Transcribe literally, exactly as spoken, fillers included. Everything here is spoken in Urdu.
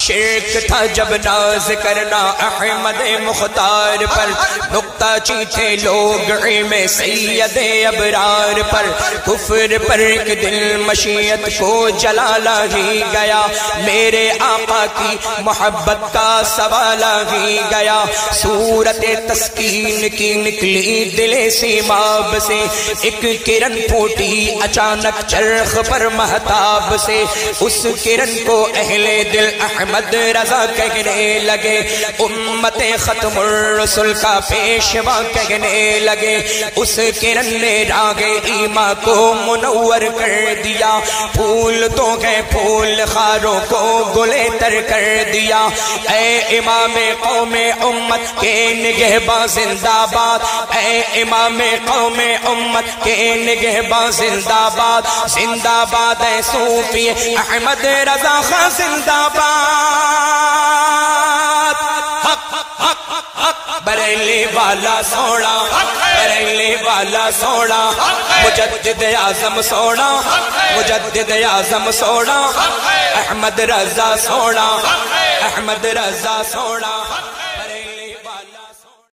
شرک تھا جب ناز کرنا احمد مختار پر، نقطہ چیٹھے لوگ علم سید ابرار پر، کفر پر ایک دل مشیت کو جلالا ہی گیا، میرے آقا کی محبت کا سوالا ہی گیا، صورت تسکین کی نکلی دل سیماب سے، ایک کرن پھوٹی اچانک چرخ پر مہتاب سے، اس کرن کو اہل دل احمد رضا کہنے لگے، امت ختم الرسل کا پیشوا کہنے لگے، اس کرن نے راہ ایمان کو منور کر دیا، پھول تو گئے پھول خاروں کو گلے تر کر دیا، اے امام قوم امت کے نگہباں زندہ باد، اے امام قوم امت کے نگہباں زندہ باد، زندہ باد اے صوفی احمد رضا خان زندہ باد، حق حق حق بریلی والا سونا، بریلی والا سونا، مجدد اعظم سونا، مجدد اعظم سونا، احمد رضا سونا، احمد رضا سونا۔